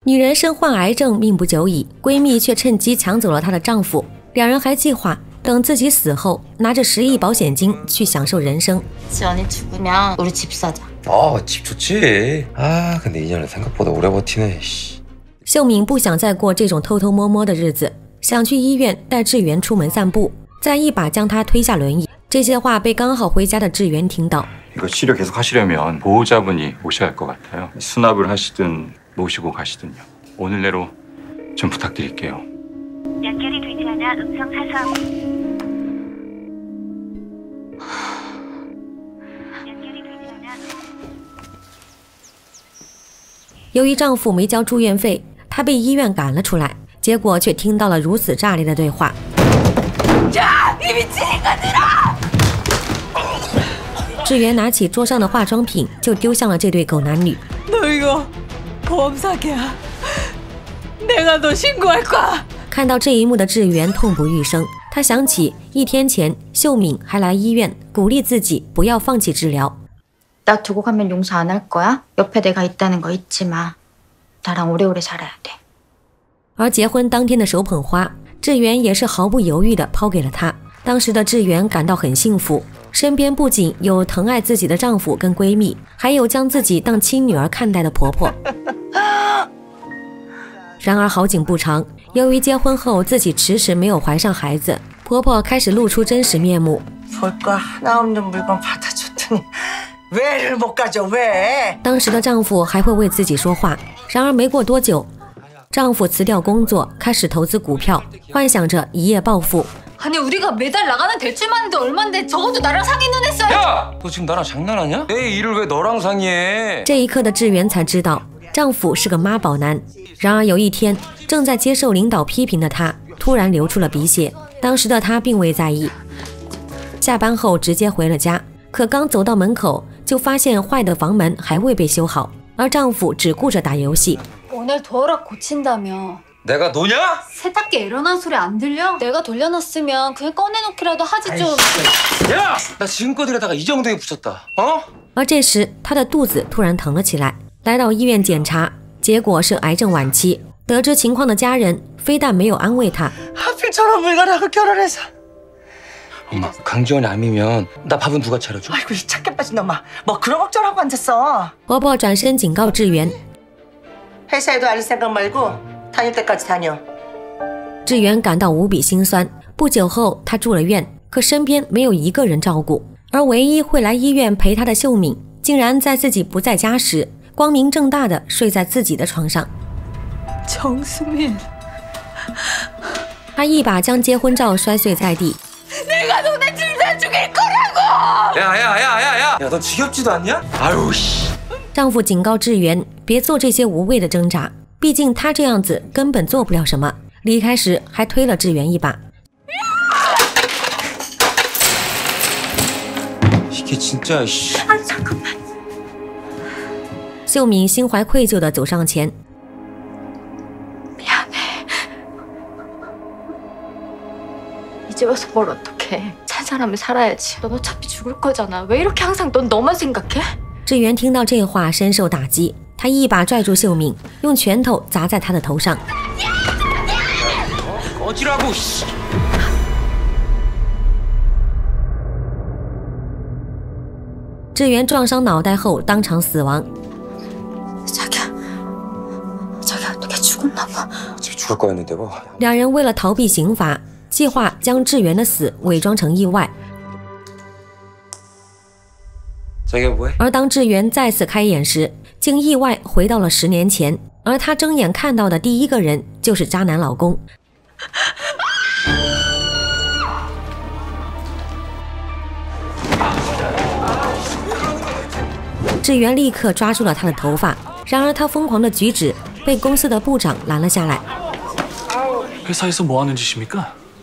女人身患癌症，命不久矣，闺蜜却趁机抢走了她的丈夫。两人还计划等自己死后，拿着10亿保险金去享受人生。 집좋지아집좋지근데이년은생각보다오래버티네 秀敏不想再过这种偷偷摸摸的日子，想去医院带志源出门散步，再一把将他推下轮椅。这些话被刚好回家的志源听到。 이거 치료 계속 하시려면 보호자분이 오셔야 할 것 같아요. 수납을 하시든 모시고 가시든요. 오늘 내로 좀 부탁드릴게요. 연결이 되지 않아 음성 하소. 연결이 되지 않아. 由于丈夫没交住院费，她被医院赶了出来，结果却听到了如此炸裂的对话。 야, 이 미친 인간들아! 志源拿起桌上的化妆品就丢向了这对狗男女。 너 이거 보험 사기야. 내가 너 신고할 거야. 看到这一幕的志源痛不欲生，他想起1天前秀敏还来医院鼓励自己不要放弃治疗。 나 두고 가면 용서 안 할 거야? 옆에 내가 있다는 거 잊지 마. 나랑 오래오래 살아야 돼. 而结婚当天的手捧花，志源也是毫不犹豫地抛给了他。当时的志源感到很幸福。 身边不仅有疼爱自己的丈夫跟闺蜜，还有将自己当亲女儿看待的婆婆。然而好景不长，由于结婚后自己迟迟没有怀上孩子，婆婆开始露出真实面目。 볼까 하나 없는 물건 받아줬더니 왜를 못 가져 왜? 当时的丈夫还会为自己说话，然而没过多久，丈夫辞掉工作，开始投资股票，幻想着一夜暴富。 아니 우리가 매달 나가는 대출만 해도 얼만데 적어도 나랑 상의는 했어요. 야! 너 지금 나랑 장난하냐? 내 일을 왜 너랑 상의해? 这一刻的志源才知道，丈夫是个妈宝男。然而有一天，正在接受领导批评的他突然流出了鼻血，当时的他并未在意。下班后直接回了家，可刚走到门口，就发现坏的房门还未被修好，而丈夫只顾着打游戏。 오늘 도어락 고친다며. 내가 노냐? 세탁기에 일어난 소리 안 들려? 내가 돌려놨으면 그냥 꺼내놓기라도 하지 좀. 야! 나 지금껏 일하다가 이 정도에 붙였다. 어? 而这时，她的肚子突然疼了起来，来到医院检查，结果是癌症晚期。得知情况的家人非但没有安慰她， 하필 저런 물건하고 결혼해서. 엄마, 강지원이 암이면 나 밥은 누가 차려줘? 아이고 이 착해 빠진 놈아. 뭐 그런 걱정하고 앉았어. 婆婆转身警告志源， 회사에도 알 생각 말고 다닐 때까지 다녀. 志源感到无比心酸。不久后，她住了院，可身边没有一个人照顾，而唯一会来医院陪她的秀敏，竟然在自己不在家时，光明正大的睡在自己的床上。 정수민. 她一把将结婚照摔碎在地。 내가 너네 둘 다 죽일 거라고! 야, 너 지겹지도 않냐? 아유, 씨. 丈夫警告志源别做这些无谓的挣扎，毕竟他这样子根本做不了什么。离开时还推了志源一把。 이게 진짜, 씨. 아 잠깐만. 秀敏心怀愧疚地走上前， 미안해. 이제 와서 뭘 어떡해. 산 사람이 살아야지. 넌 어차피 죽을 거잖아. 왜 이렇게 항상 넌 너만 생각해? 志源听到这话深受打击，他一把拽住秀敏，用拳头砸在她的头上。 어지라고, 씨. 志源撞伤脑袋后当场死亡。 자기야 어떻게 죽었나 봐. 어차피 죽을 거였는데 뭐. 两人为了逃避刑罚，计划将志源的死伪装成意外。 자기가 뭐해? 而当志源再次开眼时，竟意外回到了10年前，而她睁眼看到的第一个人就是渣男老公。志源立刻抓住了他的头发，然而他疯狂的举止被公司的部长拦了下来。 회사에서 뭐 하는 짓입니까?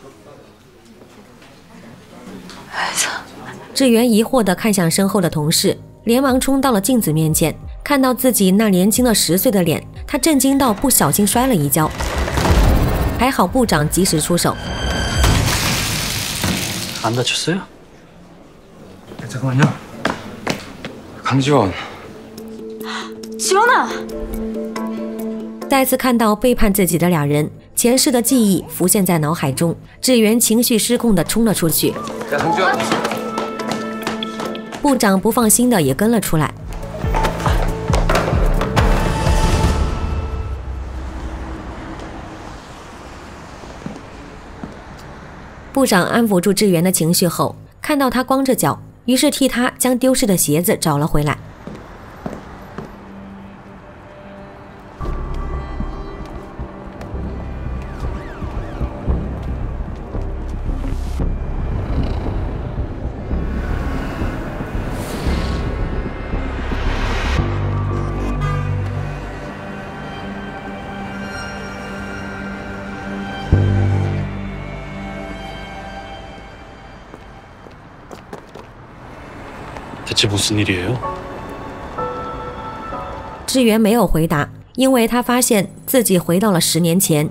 志源疑惑地看向身后的同事，连忙冲到了镜子面前，看到自己那年轻了10岁的脸，他震惊到不小心摔了一跤。还好部长及时出手。 안 다쳤어요? 잠깐만요. 강지원. 지원아. 再次看到背叛自己的两人，前世的记忆浮现在脑海中，志源情绪失控地冲了出去。部长不放心的也跟了出来。部长安抚住志源的情绪后，看到他光着脚，于是替他将丢失的鞋子找了回来。 대체 무슨 일이에요? 志源没有回答，因为他发现自己回到了10年前。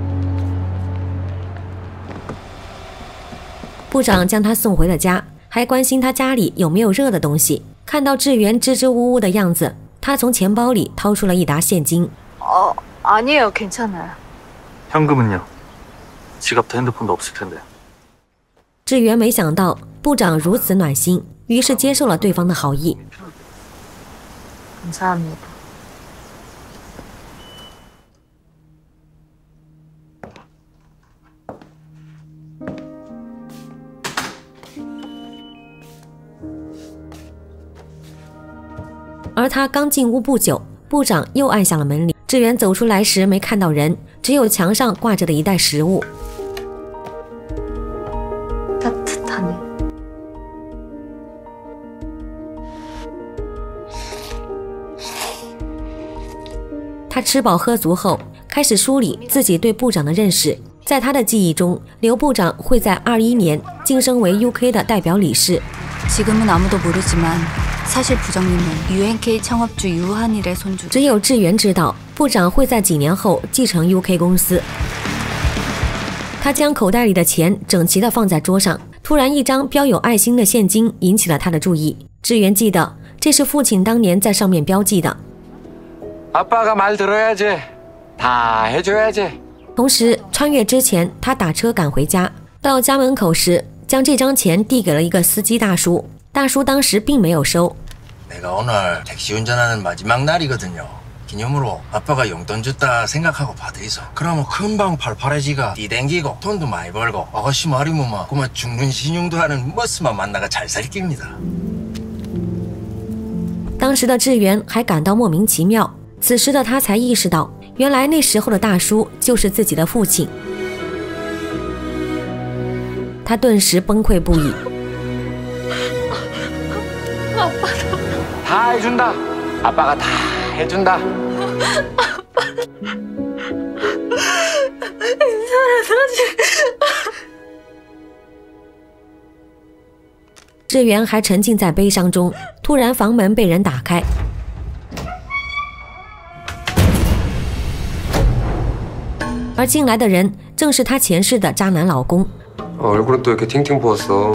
部长将他送回了家，还关心他家里有没有热的东西。看到志源支支吾吾的样子，他从钱包里掏出了一沓现金。 아니에요. 괜찮아요. 현금은요? 지갑도 핸드폰도 없을 텐데. 志源没想到部长如此暖心，于是接受了对方的好意。 감사합니다. 而他刚进屋不久，部长又按响了门铃。志源走出来时没看到人，只有墙上挂着的一袋食物。 따뜻하네. 他吃饱喝足后，开始梳理自己对部长的认识。在他的記憶中，刘部長會在21年晉升為 UK 的代表理事。 지금은 아무도 모르지만 사실 부장님은 UNK 창업주 유한일의 손주. 只有志源知道，部长会在几年后继承 UK 公司。他将口袋里的钱整齐地放在桌上，突然一张标有爱心的现金引起了他的注意。志源记得，这是父亲当年在上面标记的。 아빠가 말 들어야지. 다 해줘야지. 同时，穿越之前，他打车赶回家，到家门口时，将这张钱递给了一个司机大叔。大叔当时并没有收。 내가 오늘 택시 운전하는 마지막 날이거든요. 기념으로 아빠가 용돈 줬다 생각하고 받으이소. 그러면 금방 팔팔해지가 뒤댕기고 돈도 많이 벌고 아가씨 말이 뭐마 그만 죽는 신용도 하는 머스만 만나가 잘 살 깁니다. 当时的志源还感到莫名其妙，此时的他才意识到，原来那时候的大叔就是自己的父亲。他顿时崩溃不已。 다 해준다. 아빠가 다 해준다. 志源还沉浸在悲伤中，突然房门被人打开。而进来的人正是他前世的渣男老公。 얼굴은 또 이렇게 팅팅 부었어.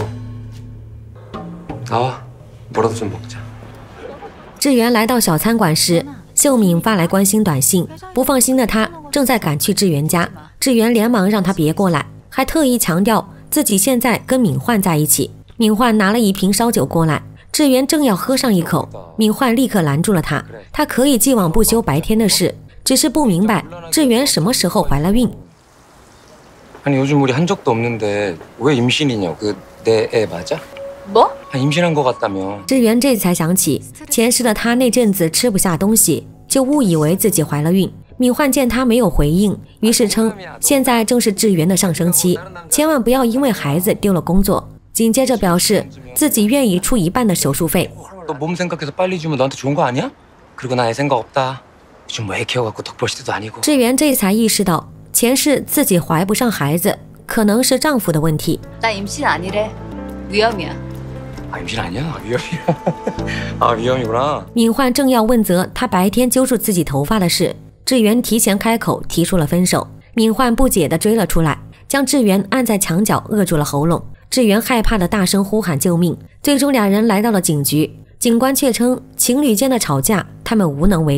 나와. 뭐라도 좀 먹자. 志源来到小餐馆时，秀敏发来关心短信，不放心的他正在赶去志源家。志源连忙让他别过来，还特意强调自己现在跟敏焕在一起。敏焕拿了一瓶烧酒过来，志源正要喝上一口，敏焕立刻拦住了他。他可以既往不咎白天的事，只是不明白志源什么时候怀了孕。 아니 요즘 우리 한 적도 없는데 왜 임신이냐고. 내 애 맞아? 뭐? 임신한 것 같다며. 志源这才想起前世的他那阵子吃不下东西，就误以为自己怀了孕。敏焕见他没有回应，于是称现在正是志源的上升期，千万不要因为孩子丢了工作。紧接着表示自己愿意出1半的手术费。 너 몸 생각해서 빨리 주면 너한테 좋은 거 아니야? 그리고 나 애 생각 없다. 요즘 애 키워갖고 덕벌 시대도 아니고. 志源这才意识到前世自己怀不上孩子，可能是丈夫的问题。 나 임신 아니래. 위험이야. 아 임신 아니야? 위험이야. 아 위험이구나. 敏焕正要问责他白天揪住自己头发的事，志源提前开口提出了分手。敏焕不解地追了出来，将志源按在墙角扼住了喉咙。志源害怕地大声呼喊救命，最终两人来到了警局。警官却称情侣间的吵架他们无能为力。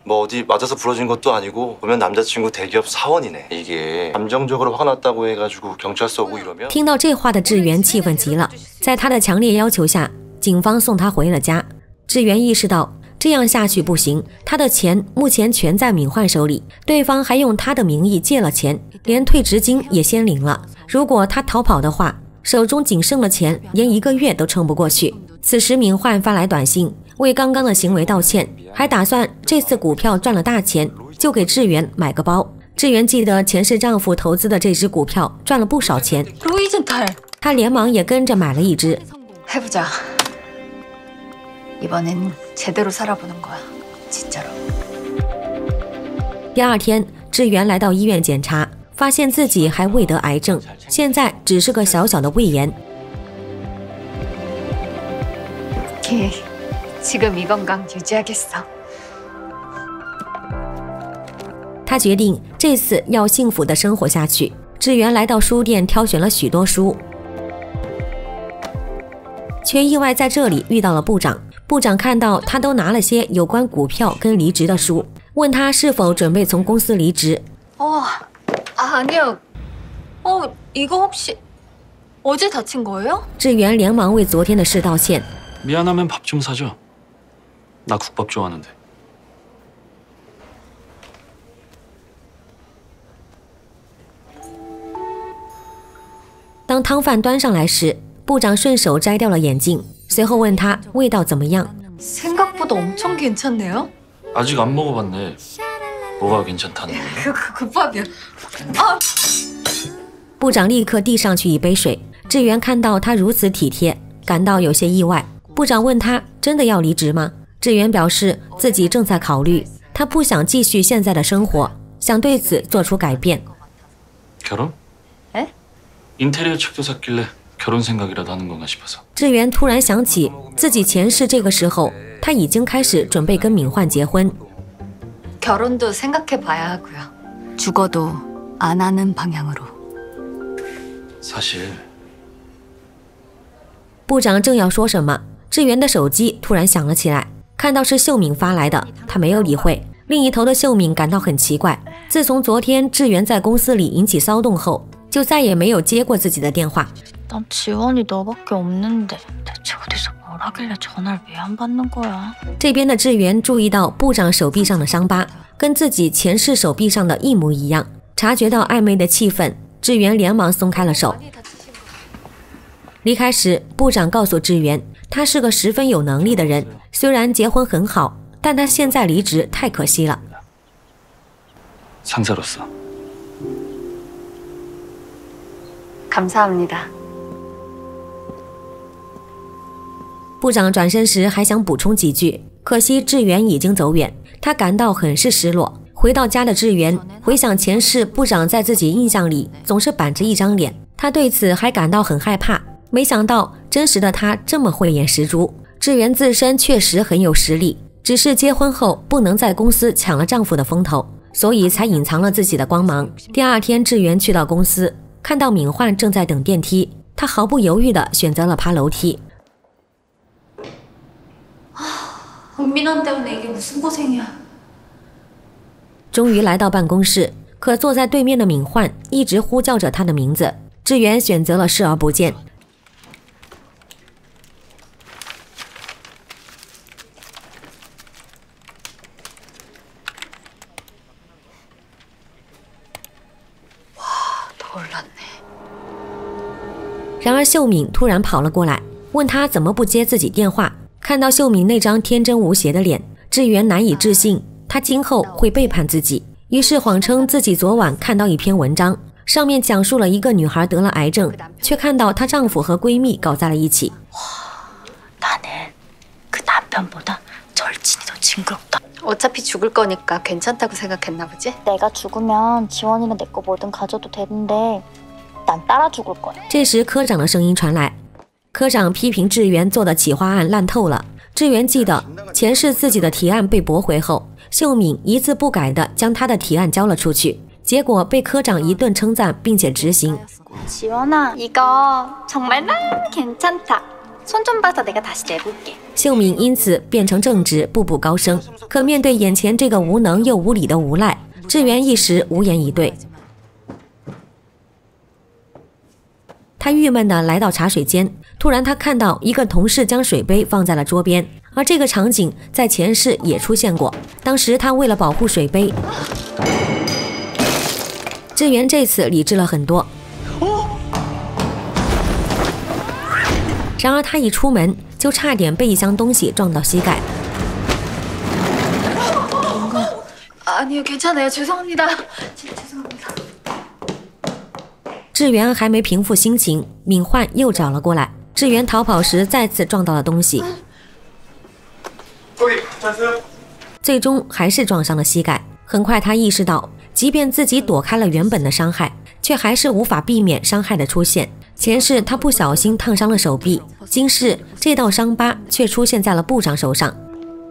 뭐 어디 맞아서 부러진 것도 아니고 보면 남자친구 대기업 사원이네. 이게 감정적으로 화가 났다고 해가지고 경찰서 오고 이러면 听到这话的志源气愤极了，在他的强烈要求下，警方送他回了家。志源意识到这样下去不行，他的钱目前全在闵焕手里，对方还用他的名义借了钱，连退职金也先领了。如果他逃跑的话，手中仅剩的钱连1个月都撑不过去。此时闵焕发来短信，为刚刚的行为道歉，还打算这次股票赚了大钱就给志源买个包。志源记得前世丈夫投资的这只股票赚了不少钱，他连忙也跟着买了一只。 해보자. 이번엔 제대로 살아보는 거야. 진짜로. 第二天，志源来到医院检查，发现自己还未得癌症，现在只是个小小的胃炎。 지금 이 건강 유지하겠어. 他决定这次要幸福的生活下去。志源来到书店，挑选了许多书，却意外在这里遇到了部长。部长看到他都拿了些有关股票跟离职的书，问他是否准备从公司离职。 아니요. 이거 혹시 어제 다친 거예요? 志源连忙为昨天的事道歉。 미안하면 밥 좀 사줘. 나 국밥 좋아하는데. 当汤饭端上来时，部长顺手摘掉了眼镜，随后问他味道怎么样。 생각보다 엄청 괜찮네요. 아직 안 먹어봤네. 뭐가 괜찮다는 거야? 국밥이요. 部长立刻递上去一杯水。志源看到他如此体贴，感到有些意外。部长问他真的要离职吗？志源表示自己正在考虑，他不想继续现在的生活，想对此做出改变。 결혼? 에? 인테리어 책도 샀길래 결혼 생각이라도 하는 건가 싶어서. 志源突然想起自己前世这个时候，他已经开始准备跟闵焕结婚。 결혼도 생각해봐야 하고요. 죽어도 안 하는 방향으로. 사실 部长正要说什么，志源的手机突然响了起来，看到是秀敏发来的，他没有理会。另一頭的秀敏感到很奇怪，自从昨天志源在公司里引起骚动后，就再也没有接过自己的电话。 난 지원이 너밖에 없는데 대체 어디서 뭘 하길래 전화를 왜 안 받는 거야? 这边的志源注意到部长手臂上的伤疤跟自己前世手臂上的一模一样，察觉到暧昧的气氛，志源连忙松开了手。离开时，部长告诉志源，他是个十分有能力的人，虽然结婚很好，但他现在离职太可惜了。 상사로서 감사합니다. 部长转身时还想补充几句，可惜志源已经走远，他感到很是失落。回到家的志源回想前世，部长在自己印象里总是板着一张脸，他对此还感到很害怕。没想到真实的他这么慧眼识珠。志源自身确实很有实力，只是结婚后不能在公司抢了丈夫的风头，所以才隐藏了自己的光芒。第二天，志源去到公司，看到闵焕正在等电梯，他毫不犹豫地选择了爬楼梯。 은민원 때문에 이게 무슨 고생이야. 终于来到办公室，可坐在对面的闵焕一直呼叫着他的名字，志源选择了视而不见。 哇，놀랐네。 然而秀敏突然跑了过来，问他怎么不接自己电话。看到秀敏那张天真无邪的脸，志源难以置信，他今后会背叛自己。于是谎称自己昨晚看到一篇文章，上面讲述了一个女孩得了癌症，却看到她丈夫和闺蜜搞在了一起。 나는 그 남편보다 절친이 더 징그럽다. 어차피 죽을 거니까 괜찮다고 생각했나 보지? 내가 죽으면 지원이는 내 거 뭐든 가져도 되는데 난 따라 죽을 거야. 这时科长的声音传来，科长批评志源做的企划案烂透了。志源记得前世自己的提案被驳回后，秀敏一字不改地将他的提案交了出去，结果被科长一顿称赞并且执行。 지원아, 이거 정말 너무 괜찮다. 손 좀 봐서 내가 다시 내볼게. 秀敏因此变成正直，步步高升。可面对眼前这个无能又无理的无赖，志源一时无言以对。他郁闷地来到茶水间，突然他看到一个同事将水杯放在了桌边，而这个场景在前世也出现过。当时他为了保护水杯，志源这次理智了很多。然而他一出门就差点被一箱东西撞到膝盖。 아니요, 괜찮아요. 죄송합니다. 죄송합니다. 志源还没平复心情，敏焕又找了过来。志源逃跑时再次撞到了东西，最终还是撞伤了膝盖。很快他意识到，即便自己躲开了原本的伤害，却还是无法避免伤害的出现。前世他不小心烫伤了手臂，今世这道伤疤却出现在了部长手上。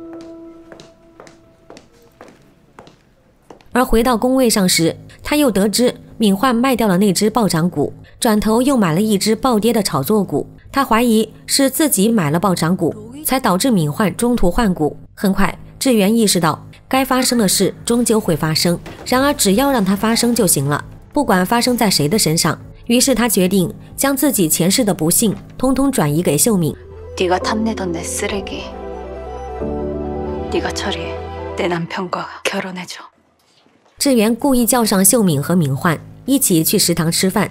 而回到工位上时，他又得知敏焕卖掉了那只暴涨股，转头又买了一只暴跌的炒作股。他怀疑是自己买了暴涨股，才导致敏焕中途换股。很快，志源意识到该发生的事终究会发生，然而只要让它发生就行了，不管发生在谁的身上。于是他决定将自己前世的不幸通通转移给秀敏。 네가 탐내던 내 쓰레기, 네가 처리해. 내 남편과 결혼해줘. 志源故意叫上秀敏和敏焕一起去食堂吃饭。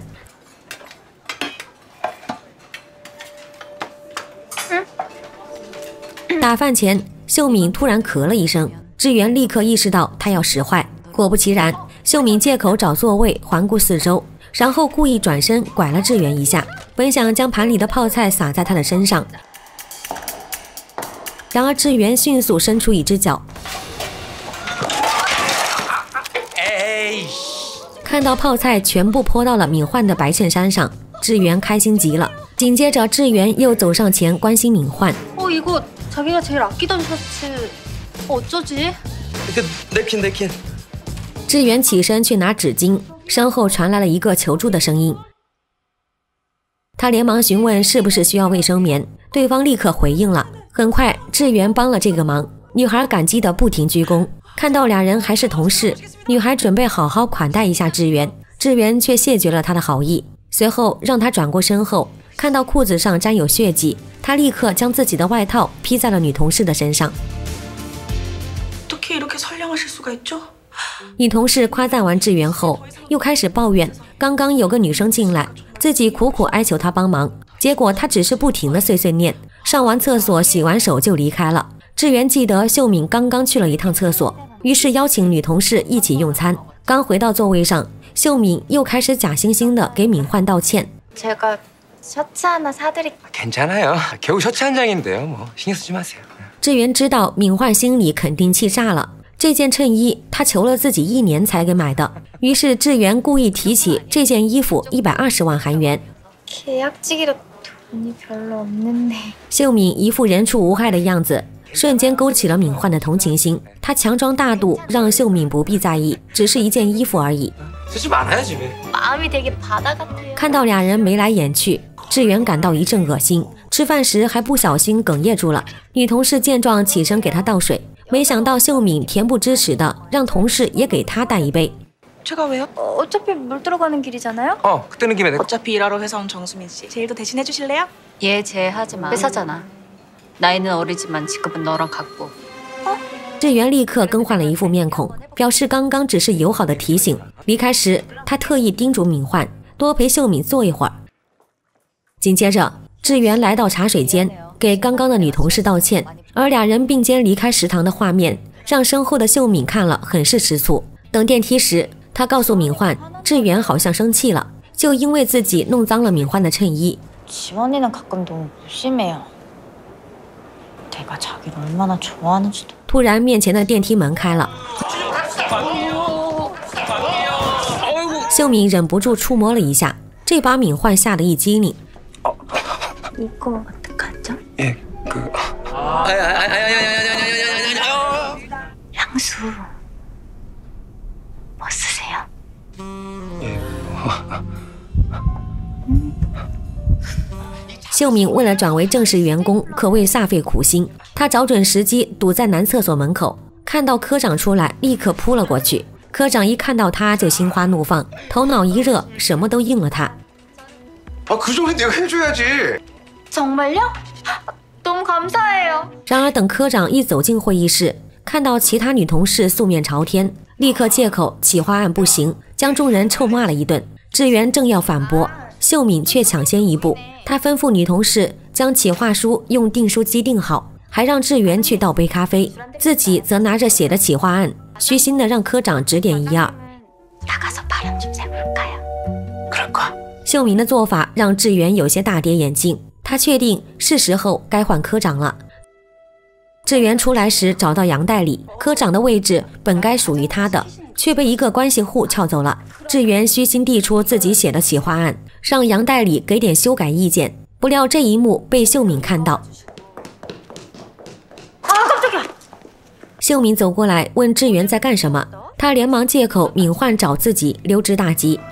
打饭前，秀敏突然咳了一声，志源立刻意识到她要使坏。果不其然，秀敏借口找座位，环顾四周，然后故意转身拐了志源一下，本想将盘里的泡菜撒在他的身上，然而志源迅速伸出一只脚。 看到泡菜全部泼到了敏焕的白衬衫上，志源开心极了。紧接着，志源又走上前关心敏焕。 이거 자기가 제일 아끼던 셔츠 어쩌지? 내킨. 志源起身去拿纸巾，身后传来了一个求助的声音。他连忙询问是不是需要卫生棉，对方立刻回应了。很快，志源帮了这个忙，女孩感激的不停鞠躬。 看到俩人还是同事，女孩准备好好款待一下志源，志源却谢绝了她的好意。随后让他转过身后，看到裤子上沾有血迹，他立刻将自己的外套披在了女同事的身上。 어떻게 이렇게 선량하실 수가 있죠? 女同事夸赞完志源后，又开始抱怨刚刚有个女生进来，自己苦苦哀求她帮忙，结果她只是不停的碎碎念，上完厕所洗完手就离开了。 志源记得秀敏刚刚去了一趟厕所，于是邀请女同事一起用餐。刚回到座位上，秀敏又开始假惺惺地给敏焕道歉。 제가 셔츠 하나 사드릴게요. 괜찮아요. 겨우 셔츠 한 장인데요. 뭐 신경 쓰지 마세요. 志源知道敏焕心里肯定气炸了，这件衬衣他求了自己1年才给买的。于是志源故意提起这件衣服120万韩元。 계약직이라 돈이 별로 없는데. 秀敏一副人畜无害的样子。 瞬间勾起了敏焕的同情心，他强装大度，让秀敏不必在意，只是一件衣服而已。 마음이 되게 바다 같아요. 看到俩人眉来眼去，志源感到一阵恶心。吃饭时还不小心哽咽住了。女同事见状起身给他倒水，没想到秀敏恬不知耻的让同事也给他带一杯。 제가 왜요? 어차피 물 들어가는 길이잖아요. 그때는 김에 어차피 일하러 회사 온 정수민 씨 제일도 대신해 주실래요? 얘 제하지 마. 회사잖아. 나이는 어리지만 직급은 너랑 같고. 志源立刻更换了一副面孔，表示刚刚只是友好的提醒。离开时，他特意叮嘱敏焕多陪秀敏坐一会儿。紧接着，志源来到茶水间，给刚刚的女同事道歉，而俩人并肩离开食堂的画面，让身后的秀敏看了很是吃醋。等电梯时，他告诉敏焕，志源好像生气了，就因为自己弄脏了敏焕的衬衣。 지원이는 가끔 너무 무심해요. 내가 자기를 얼마나 좋아하는지도. 突然，面前的电梯门开了，秀敏忍不住触摸了一下，这把敏焕吓得一激灵。 이거 어떡하죠? 예, 향수 뭐 쓰세요? 예. 秀敏为了转为正式员工，可谓煞费苦心。她找准时机，堵在男厕所门口，看到科长出来，立刻扑了过去。科长一看到他就心花怒放，头脑一热，什么都应了他。 그 정도는 내가 해줘야지. 정말요? 너무 감사해요. 然而等科长一走进会议室，看到其他女同事素面朝天，立刻借口企划案不行，将众人臭骂了一顿。志源正要反驳，秀敏却抢先一步，她吩咐女同事将企划书用订书机订好，还让志源去倒杯咖啡，自己则拿着写的企划案，虚心的让科长指点一二。秀敏的做法让志源有些大跌眼镜，他确定是时候该换科长了。志源出来时找到杨代理，科长的位置本该属于他的，却被一个关系户撬走了。志源虚心递出自己写的企划案，让杨代理给点修改意见，不料这一幕被秀敏看到。秀敏走过来问志源在干什么，他连忙借口敏焕找自己，溜之大吉。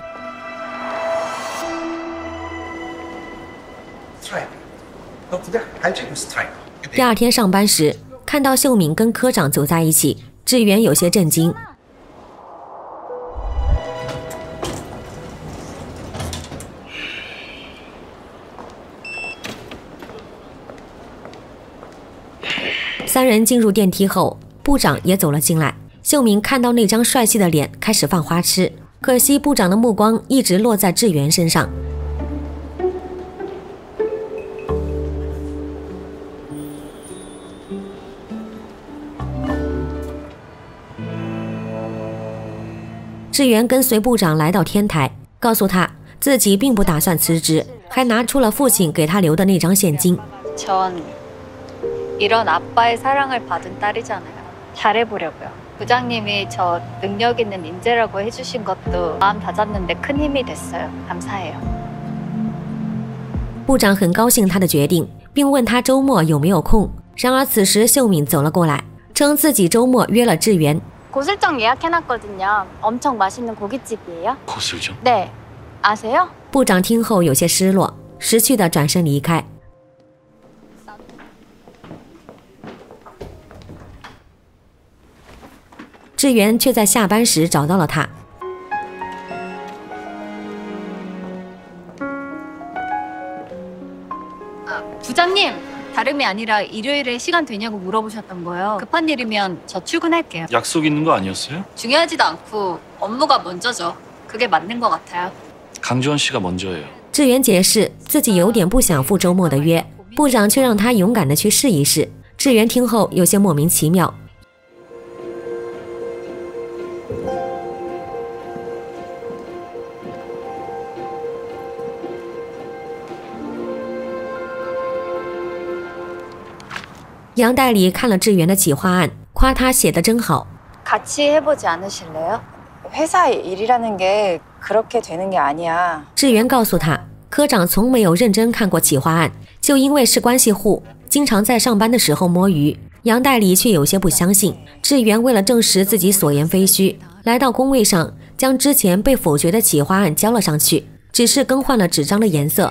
第二天上班时，看到秀敏跟科长走在一起，志源有些震惊。三人进入电梯后，部长也走了进来。秀敏看到那张帅气的脸，开始犯花痴。可惜部长的目光一直落在志源身上。志源跟随部长来到天台，告诉他自己并不打算辞职，还拿出了父亲给他留的那张现金。 전 이런 아빠의 사랑을 받은 딸이잖아요. 잘해보려고요. 부장님이 저 능력 있는 인재라고 해주신 것도 마음 다잡는데 큰 힘이 됐어요. 감사해요. 部长很高兴他的决定，并问他周末有没有空。然而此时秀敏走了过来，称自己周末约了志源。 고슬정 예약해놨거든요. 엄청 맛있는 고깃집이에요. 고슬정? 네. 아세요? 部长听后有些失落，识趣地转身离开。志源却在下班时找到了他。 부장님, 다름이 아니라 일요일에 시간 되냐고 물어보셨던 거예요. 급한 일이면 저 출근할게요. 약속 있는 거 아니었어요? 중요하지도 않고 업무가 먼저죠. 그게 맞는 것 같아요. 강주원 씨가 먼저예요. 志源解释自己有点不想赴周末的约，部长却让他勇敢地去试一试。志源听后有些莫名其妙。 杨代理看了志源的企划案，夸他写得真好。 같이 해보지 않으실래요? 회사 일이라는 게 그렇게 되는 게 아니야. 志源告诉他，科长从没有认真看过企划案，就因为是关系户，经常在上班的时候摸鱼。杨代理却有些不相信。志源为了证实自己所言非虚，来到工位上，将之前被否决的企划案交了上去，只是更换了纸张的颜色。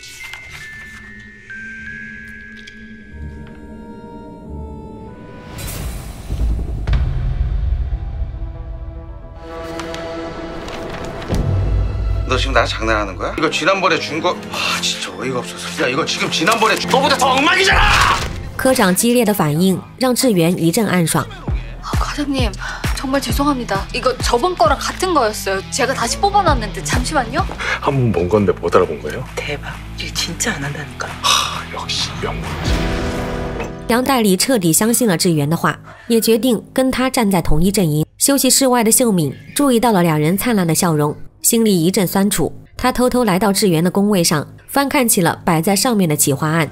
너 지금 나랑 장난하는 거야? 이거 지난번에 준 거... 와 진짜 어이가 없어서. 야 이거 지금 지난번에 너보다 더 엉망이잖아! 科长激烈的反应让志源一阵暗爽。 과장님, 정말 죄송합니다. 이거 저번 거랑 같은 거였어요. 제가 다시 뽑아놨는데 잠시만요. 한 번 본 건데 못 알아본 거예요? 대박. 이거 진짜 안 한다니까. 역시 명문지. 杨代理彻底相信了志源的话，也决定跟他站在同一阵营。休息室外的秀敏注意到了两人灿烂的笑容，心里一阵酸楚。他偷偷来到志源的工位上，翻看起了摆在上面的企划案。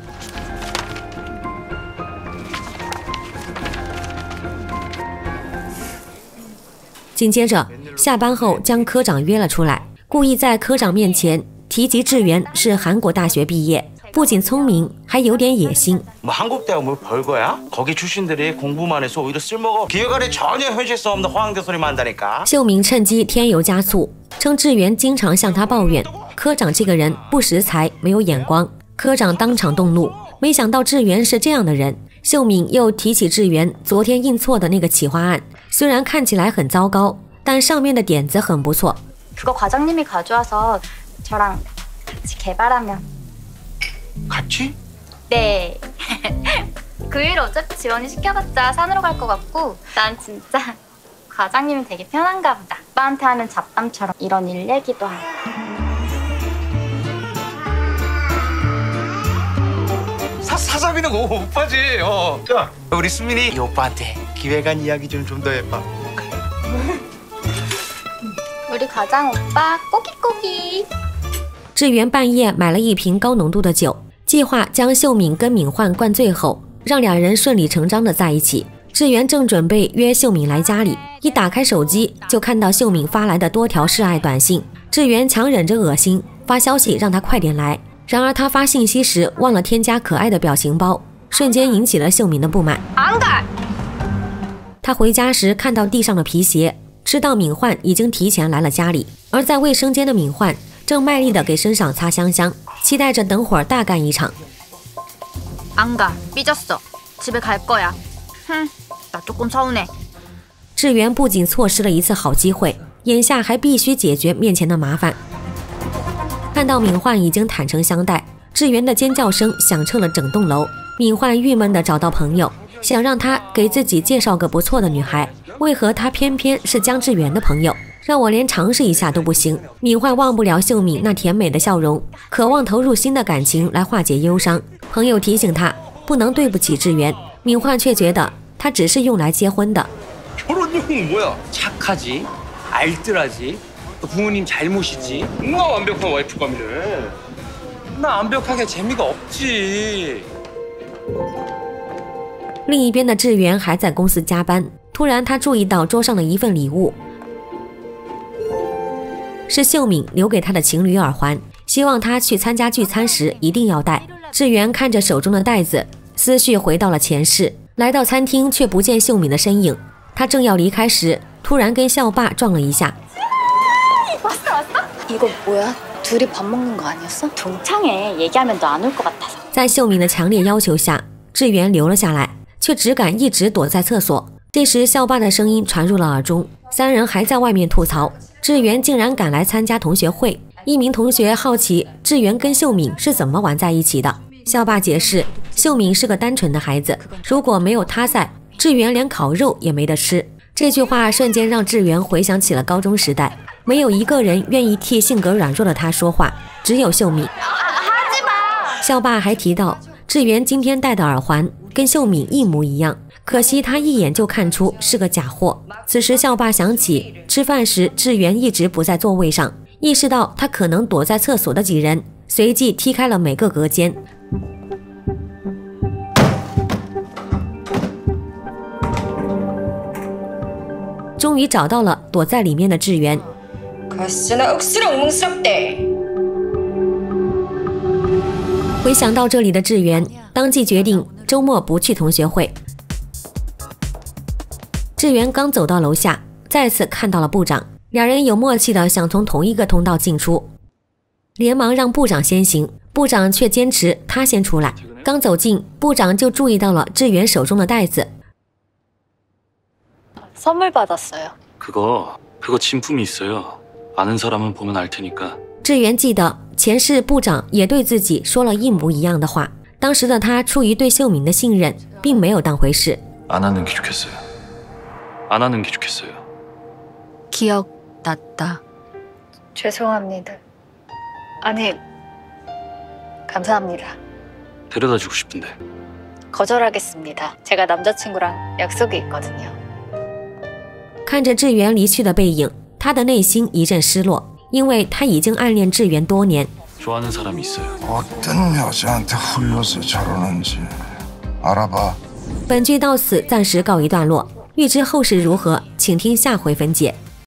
紧接着，下班后将科长约了出来，故意在科长面前提及志源是韩国大学毕业。 不仅聪明，还有点野心。 뭐 한국 대학 뭐 별거야? 거기 출신들이 공부만 해서 오히려 쓸모가 기획안에 전혀 현실성 없는 허황된 소리만 한다니까. 秀敏趁机添油加醋，称志源经常向他抱怨科长这个人不识才，没有眼光。 科长当场动怒，没想到志源是这样的人。秀敏又提起志源昨天印错的那个企划案，虽然看起来很糟糕，但上面的点子很不错。 그거 과장님이 가져와서 저랑 같이 개발하면. 같이? 네. 그 일 어차피 지원이 시켜봤자 산으로 갈 것 같고 난 진짜 과장님이 되게 편한가 보다. 오빠한테 하는 잡담처럼 이런 일 얘기도 하고. 사장이는 오빠지. 야, 우리 수민이 이 오빠한테 기획안 이야기 좀 더 해봐. 우리 과장 오빠 꼬기꼬기. 志源半夜买了一瓶高浓度的酒，计划将秀敏跟敏焕灌醉后，让两人顺理成章的在一起。志源正准备约秀敏来家里，一打开手机就看到秀敏发来的多条示爱短信。志源强忍着恶心，发消息让他快点来。然而他发信息时忘了添加可爱的表情包，瞬间引起了秀敏的不满。他回家时看到地上的皮鞋，知道敏焕已经提前来了家里，而在卫生间的敏焕正卖力地给身上擦香香，期待着等会儿大干一场。 안 가. 삐졌어. 집에 갈 거야. 나 조금 서운해. 志源不仅错失了一次好机会，眼下还必须解决面前的麻烦。看到敏焕已经坦诚相待，志源的尖叫声响彻了整栋楼。敏焕郁闷地找到朋友，想让他给自己介绍个不错的女孩，为何他偏偏是江志源的朋友？让我连尝试一下都不行。敏焕忘不了秀敏那甜美的笑容，渴望投入新的感情来化解忧伤。朋友提醒他不能对不起志源，敏焕却觉得他只是用来结婚的。 결혼용은 뭐야? 착하지, 알뜰하지, 또 부모님 잘 모시지. 누가 완벽한 와이프감이래? 나 완벽하게 재미가 없지. 另一边的志源还在公司加班，突然他注意到桌上的一份礼物，是秀敏留给他的情侣耳环，希望他去参加聚餐时一定要戴。志源看着手中的袋子，思绪回到了前世，来到餐厅却不见秀敏的身影。他正要离开时，突然跟校霸撞了一下。 이거 뭐야? 둘이 밥 먹는 거 아니었어? 동창회 얘기하면 너 안 올 것 같아서. 在秀敏的强烈要求下，志源留了下来，却只敢一直躲在厕所。这时，校霸的声音传入了耳中，三人还在外面吐槽，志源竟然赶来参加同学会。一名同学好奇志源跟秀敏是怎么玩在一起的，校霸解释，秀敏是个单纯的孩子，如果没有他在，志源连烤肉也没得吃。这句话瞬间让志源回想起了高中时代。 没有一个人愿意替性格软弱的他说话，只有秀敏。校霸还提到，志源今天戴的耳环跟秀敏一模一样，可惜他一眼就看出是个假货。此时校霸想起吃饭时志源一直不在座位上，意识到他可能躲在厕所的几人，随即踢开了每个隔间。终于找到了躲在里面的志源。 回想到这里的志源，当即决定周末不去同学会。志源刚走到楼下，再次看到了部长，两人有默契的想从同一个通道进出，连忙让部长先行，部长却坚持他先出来。刚走近，部长就注意到了志源手中的袋子。 선물 받았어요. 그거 진품이 있어요. 아는 사람은 보면 알 테니까. 志源记得前世部长也对自己说了一模一样的话，当时的他出于对秀敏的信任，并没有当回事。 안 하는 게 좋겠어요. 안 하는 게 좋겠어요. 기억났다. 죄송합니다. 아니, 감사합니다. 데려다주고 싶은데. 거절하겠습니다. 제가 남자친구랑 약속이 있거든요. 看着志源离去的背影，他的内心一阵失落，因为他已经暗恋志源多年。 좋아하는 사람이 있어요. 어떤 여자한테 홀려서 저러는지 알아봐. 本剧到此暂时告一段落，欲知后事如何，请听下回分解。